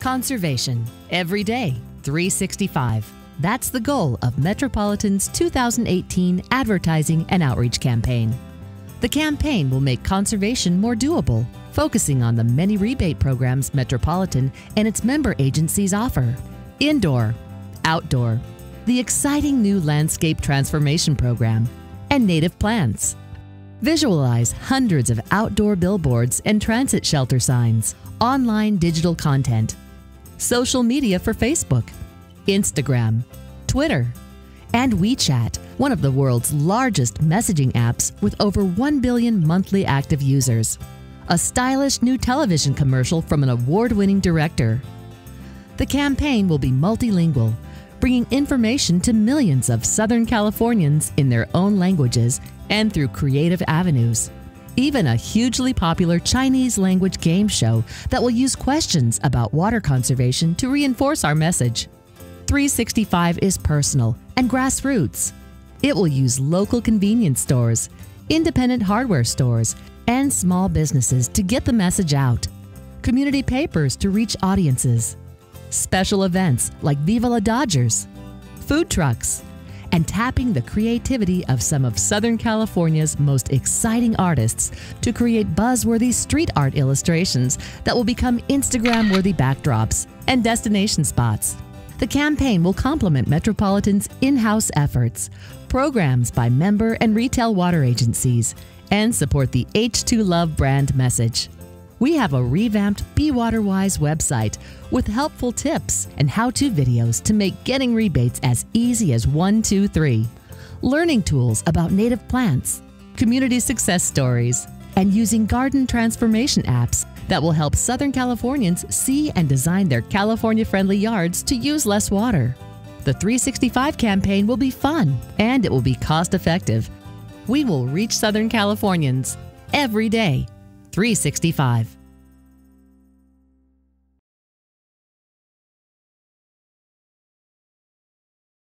Conservation, every day, 365. That's the goal of Metropolitan's 2018 advertising and outreach campaign. The campaign will make conservation more doable, focusing on the many rebate programs Metropolitan and its member agencies offer. Indoor, outdoor, the exciting new landscape transformation program, and native plants. Visualize hundreds of outdoor billboards and transit shelter signs, online digital content, social media for Facebook, Instagram, Twitter, and WeChat, one of the world's largest messaging apps with over 1 billion monthly active users. A stylish new television commercial from an award-winning director. The campaign will be multilingual, bringing information to millions of Southern Californians in their own languages and through creative avenues. Even a hugely popular Chinese language game show that will use questions about water conservation to reinforce our message. 365 is personal and grassroots. It will use local convenience stores, independent hardware stores, and small businesses to get the message out. Community papers to reach audiences. Special events like Viva La Dodgers, food trucks, and tapping the creativity of some of Southern California's most exciting artists to create buzzworthy street art illustrations that will become Instagram-worthy backdrops and destination spots. The campaign will complement Metropolitan's in-house efforts, programs by member and retail water agencies, and support the H2 Love brand message. We have a revamped Be Water Wise website with helpful tips and how-to videos to make getting rebates as easy as 1, 2, 3. Learning tools about native plants, community success stories, and using garden transformation apps that will help Southern Californians see and design their California-friendly yards to use less water. The 365 campaign will be fun and it will be cost-effective. We will reach Southern Californians every day. 365.